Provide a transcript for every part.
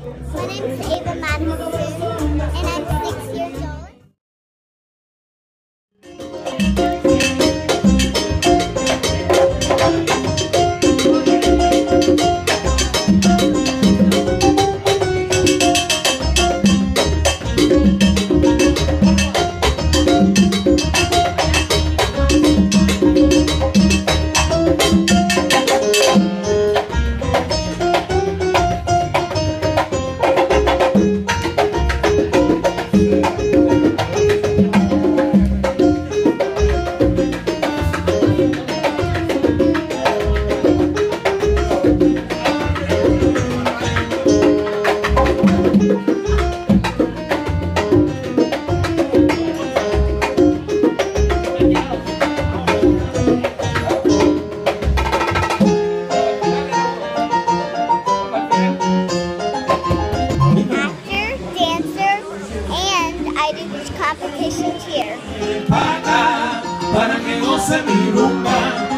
My name is Ava Madison, and I'm 6 years old. Competition cheer. Para que goce mi rumba.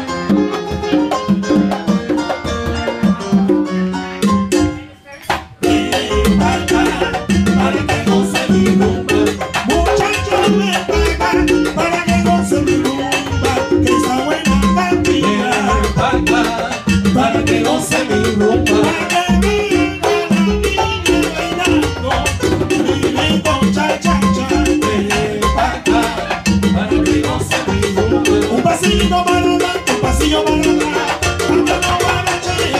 Para que goce mi rumba. Muchachos, me pagan para que goce mi rumba. Que esa buena cantidad. Para que goce mi rumba. Un pasito para adelante, un pasillo para atrás, cantando guarachera,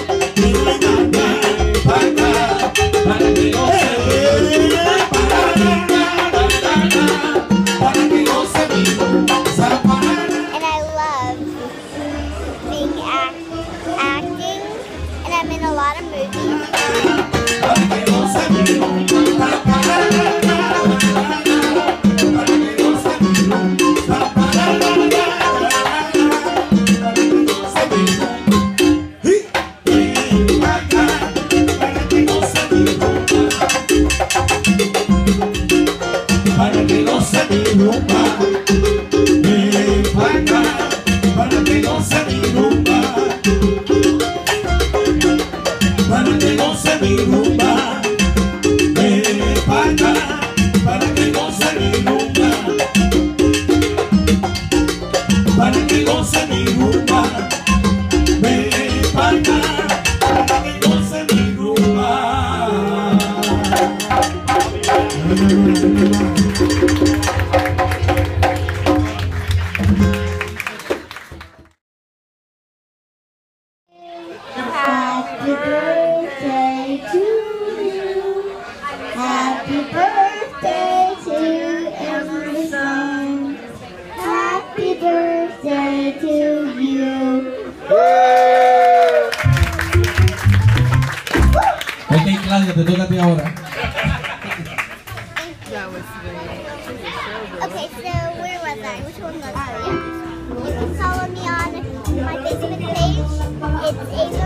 para que goce mi And I love being acting, and I'm in a lot of movies. Para que goce mi rumba, ven para acá, para que goce mi rumba, para que goce mi rumba, ven para acá, para que goce mi rumba, para que goce mi rumba, ven para acá, para que goce mi rumba. Happy birthday to you. Happy birthday to Emerson. Happy birthday to you. Ok, Claudia, te toca a ti ahora. Okay, so where was I? Which one was I? You can follow me on my Facebook page. It's Ava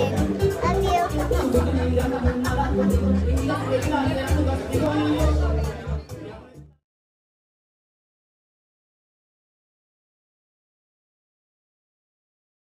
Madison. Love you.